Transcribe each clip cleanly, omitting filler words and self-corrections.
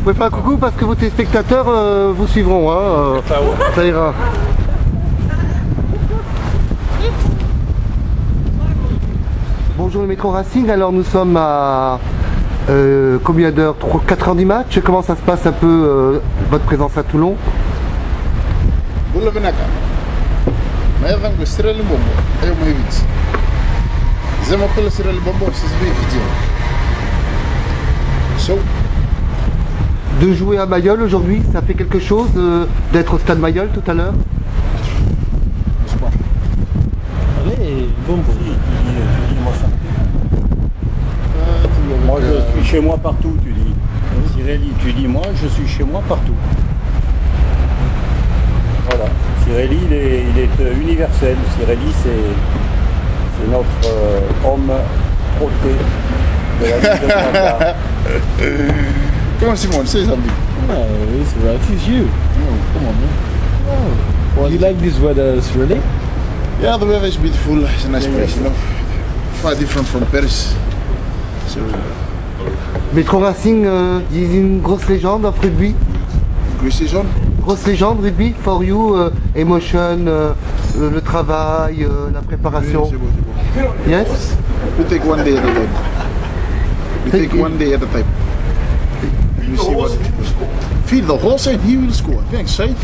pouvez faire un coucou parce que vos téléspectateurs vous suivront, hein, ça ira. Bonjour le Métro Racing, alors nous sommes à combien d'heures? 4 heures du match. Comment ça se passe un peu votre présence à Toulon? De jouer à Mayol aujourd'hui, ça fait quelque chose d'être au stade Mayol tout à l'heure? Moi je suis chez moi partout, tu dis. Cirelli, tu dis moi je suis chez moi partout. Voilà. Cirelli il est universel. Cirelli c'est notre homme proté de la ville de Branda. Comment Simon, say something? It's right, it's you. Come on, man. You like this weather, Cirelli? Yeah, the weather is beautiful. It's a nice place, you know. Far different from Paris. So, Métro Racing is une grosse légende of rugby. Grosse légende rugby for you, emotion, le travail, la préparation. c'est bon. Yes? We take one day at a time. We take one day at a time. You see what? Feed the whole side, he will score. Thanks, Said.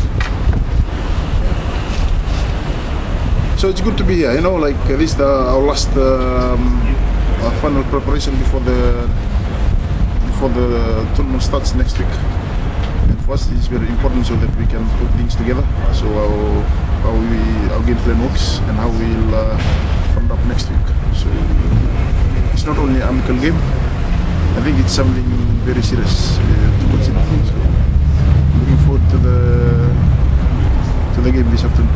So it's good to be here, you know, like this is our last final preparation before the tournament starts next week. And for us it's very important so that we can put things together. So our game plan works and how we'll front up next week. So it's not only an amicable game, I think it's something very serious to consider. So looking forward to the game this afternoon.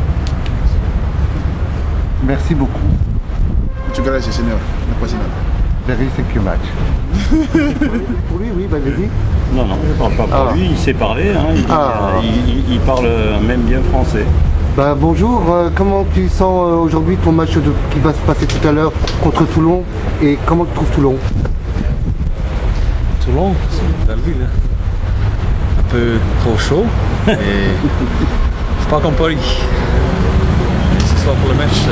Merci beaucoup. Muchas gracias, señor. No pasa nada. Very thank you much. Pour lui, oui, bah vas-y. Non, je parle pas pour lui, il sait parler, hein, il parle même bien français. Bah, bonjour, comment tu sens aujourd'hui ton match qui va se passer tout à l'heure contre Toulon et comment tu trouves Toulon? Toulon, c'est une belle ville. Un peu trop chaud, mais c'est pas comme Paris. Ce soir pour le match,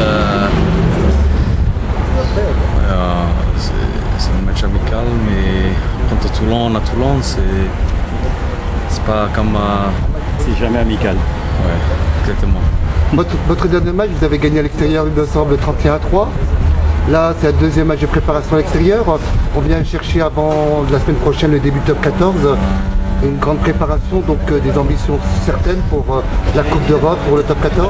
c'est un match amical, mais contre Toulon, à Toulon, c'est pas comme... C'est jamais amical. Ouais, exactement. Votre dernier match, vous avez gagné à l'extérieur, il me semble, 31-3. Là, c'est un deuxième match de préparation à l'extérieur. On vient chercher avant la semaine prochaine le début top 14. Une grande préparation, donc des ambitions certaines pour la Coupe d'Europe, pour le top 14.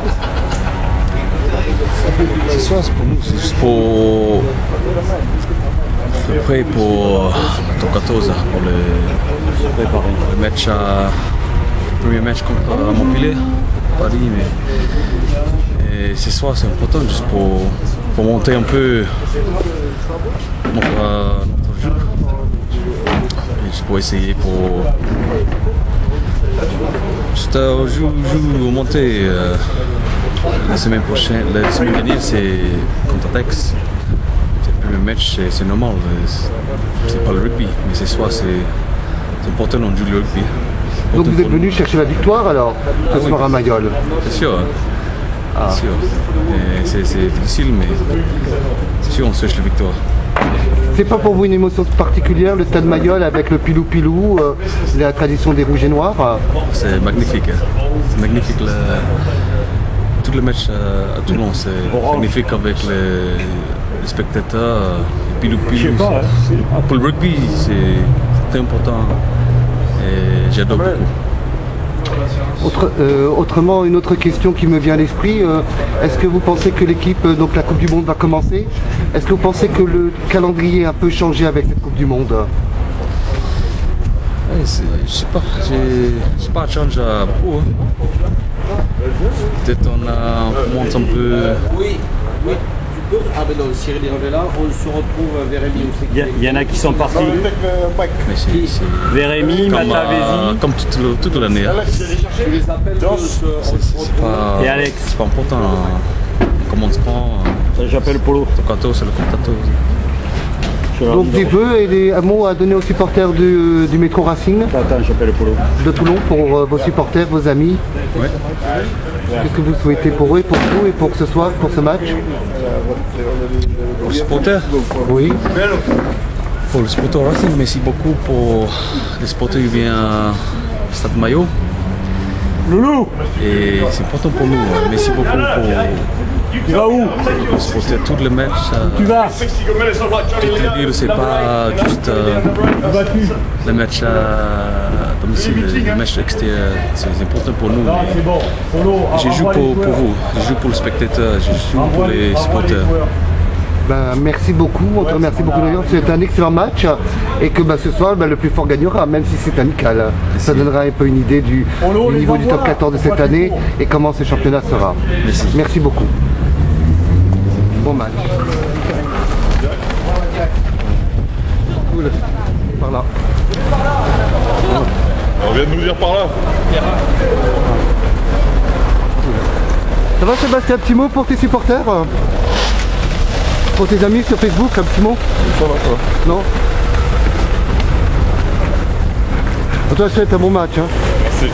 Ce soir, c'est pour nous, c'est juste pour prêt pour le top 14, pour le match le premier match contre Montpellier, Paris, mais ce soir c'est important juste pour monter un peu notre jeu. Et juste pour essayer juste monter la semaine prochaine, la semaine dernière c'est contre Ajax. C'est le premier match, c'est normal, c'est pas le rugby, mais ce soir c'est important on joue le rugby. Donc vous êtes venu chercher la victoire alors, ce soir à Mayol? C'est sûr, c'est sûr. C'est difficile, mais c'est sûr on cherche la victoire. C'est pas pour vous une émotion particulière, le stade Mayol avec le pilou-pilou, la tradition des rouges et noirs? C'est magnifique, c'est magnifique. Tout le match à Toulon, c'est magnifique avec les spectateurs, les pilou-pilou. Pour le rugby, c'est très important et j'adore beaucoup. Autrement, une autre question qui me vient à l'esprit, est-ce que vous pensez que l'équipe, donc la Coupe du Monde va commencer? Est-ce que vous pensez que le calendrier a un peu changé avec cette Coupe du Monde? Je sais pas, c'est pas un change beaucoup. Peut-être on monte un peu. Oui. Ah ben non, Cirelli est là, on se retrouve Vérémy aussi. Il y en a qui sont partis. Mais c'est Vérémy, Matavesi. Comme toute l'année. Tu les appelles, Et Alex. C'est pas important. On commence pas. J'appelle Polo. Le 14, c'est le 14. Donc des vœux et un mot à donner aux supporters du Métro Racing Attends, j'appelle Polo. de Toulon pour vos supporters, vos amis. Ouais. Qu'est-ce que vous souhaitez pour eux et pour vous et pour ce soir, pour ce match? Pour les supporters, Oui. pour le supporter Racing, merci beaucoup pour les supporters qui viennent au Stade Maillot. Loulou, Et c'est important pour nous. Merci beaucoup tu vas où? pour supporter tous les matchs. Tu vas? Toutes les villes, c'est pas juste les matchs à domicile, les matchs extérieurs. C'est important pour nous. C'est bon. Polo, Je joue pour vous, je joue pour le spectateur, je joue pour les supporters. Ben, merci beaucoup, on te remercie beaucoup. C'est un excellent match et que ce soir le plus fort gagnera, même si c'est amical. Ça donnera un peu une idée du niveau du top 14 de cette année et comment ce championnat sera. Merci beaucoup. Bon match. Cool. Par là. On vient de nous dire par là. Ça va Sébastien, un petit mot pour tes supporters? Pour tes amis sur Facebook, un petit mot? Non? Toi, je souhaite un bon match. Hein. Merci.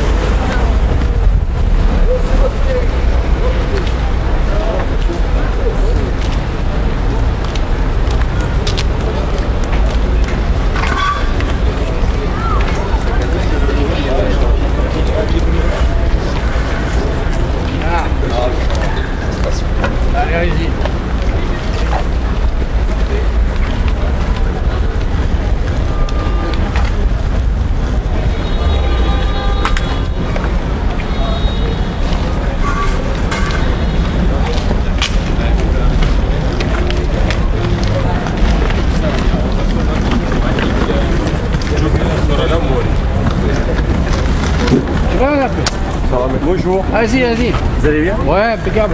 Bonjour. Vas-y, vas-y. Vous allez bien? Ouais, impeccable.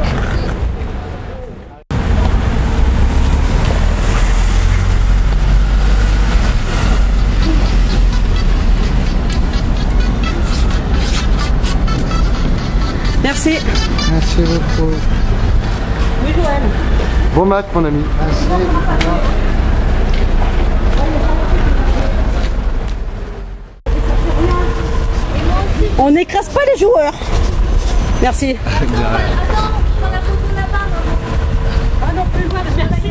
Merci. Merci beaucoup. Oui, Joël. Bon match, mon ami. On n'écrase pas les joueurs. Merci. Ah non, plus loin, merci.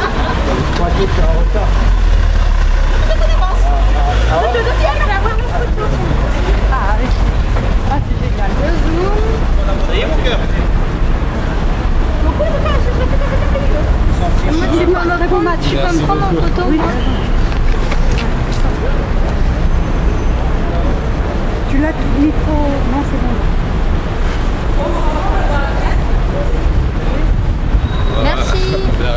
Ah, c'est génial. Ça y est, mon cœur. C'est moi, un bon match. Tu peux me prendre en photo? Oui. Tu l'as mis trop... Non, c'est bon. Merci.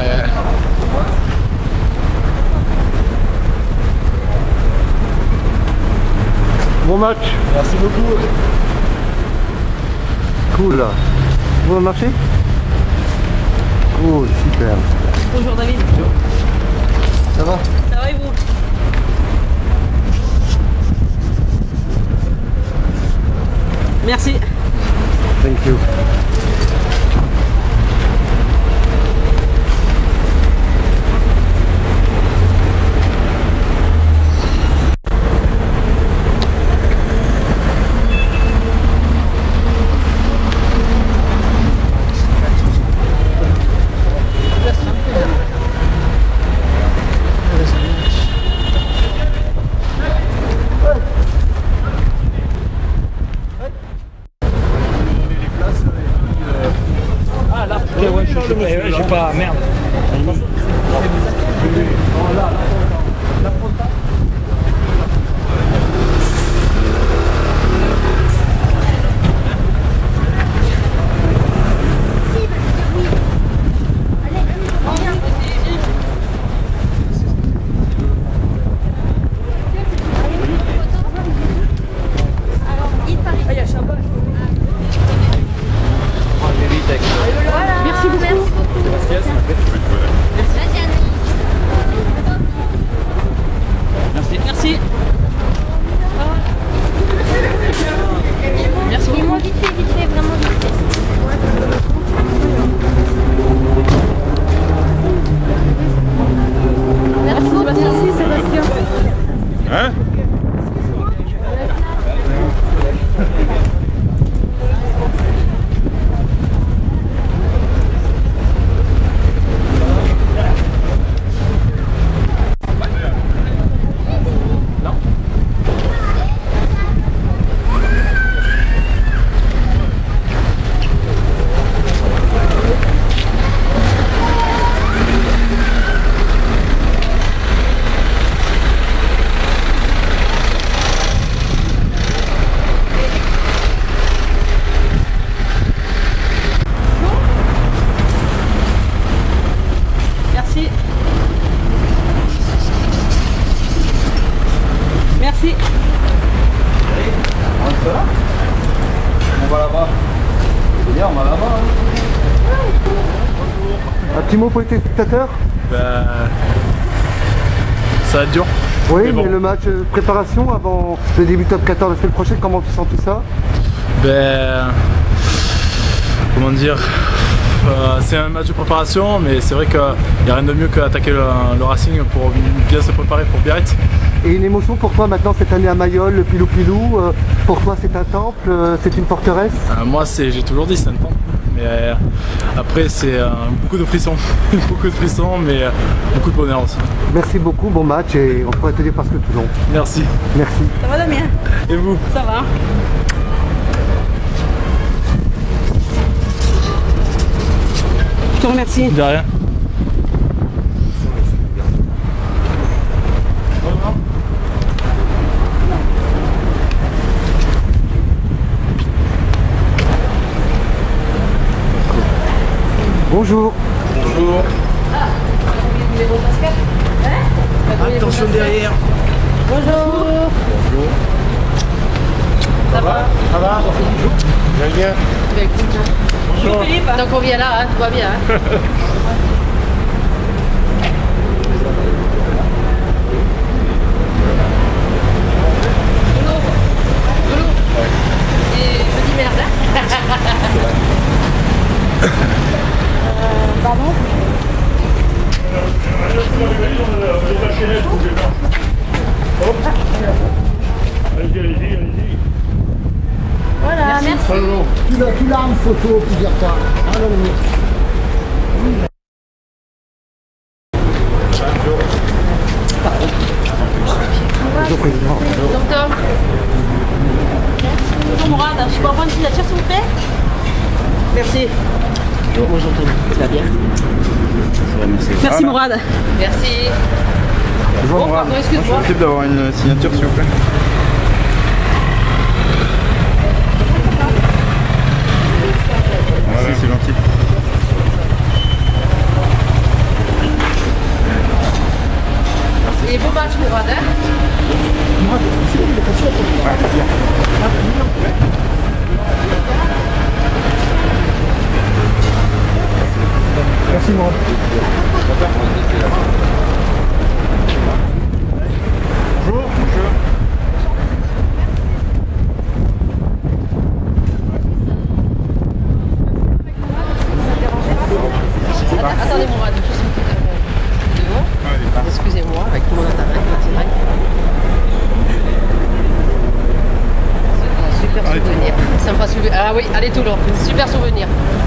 Bon match. Merci beaucoup. Cool. Bon marché? Cool, super. Bonjour David. Ça va? Ça va et vous? Merci. Thank you. J'ai pas... Merde. Merci beaucoup. on va là-bas. Un petit mot pour les téléspectateurs? Ça va être dur. Oui, Mais bon. mais le match de préparation avant le début top 14 la semaine prochaine, comment tu sens tout ça? Comment dire, c'est un match de préparation, mais c'est vrai qu'il n'y a rien de mieux qu'attaquer le Racing pour bien se préparer pour Biarritz. Et une émotion pour toi maintenant cette année à Mayol, le Pilou Pilou, pour toi c'est un temple, c'est une forteresse? Moi, j'ai toujours dit c'est un temple, mais après c'est beaucoup de frissons, beaucoup de frissons, mais beaucoup de bonheur aussi. Merci beaucoup, bon match et on pourrait te dire parce que Toulon. Merci. Merci. Ça va Damien? Et vous? Ça va. Je te remercie. De rien. Bonjour. Bonjour. Attention derrière. Bonjour. Ça va? Ça va? Bien. Bonjour Philippe. Donc on vient là, hein, tout va bien. Hein. Et je dis merde. Hein. Pardon? Allez-y. Voilà, merci. Tu l'as en photo plusieurs fois. Bonjour président. Docteur. Bonjour Mourad, je peux avoir une signature s'il vous plaît? Merci. Bonjour Tony. Ça va bien? Merci Mourad. Merci. Bonjour, Bon, pardon, excuse-moi. possible d'avoir une signature s'il vous plaît? Merci, c'est gentil. Et bon match Mourad, hein? Merci moi. Attendez Mourad, juste une petite devant. Excusez-moi, avec tout mon appareil, direct. Super souvenir. Sympa souvenir. Ah oui, allez Toulon, super souvenir.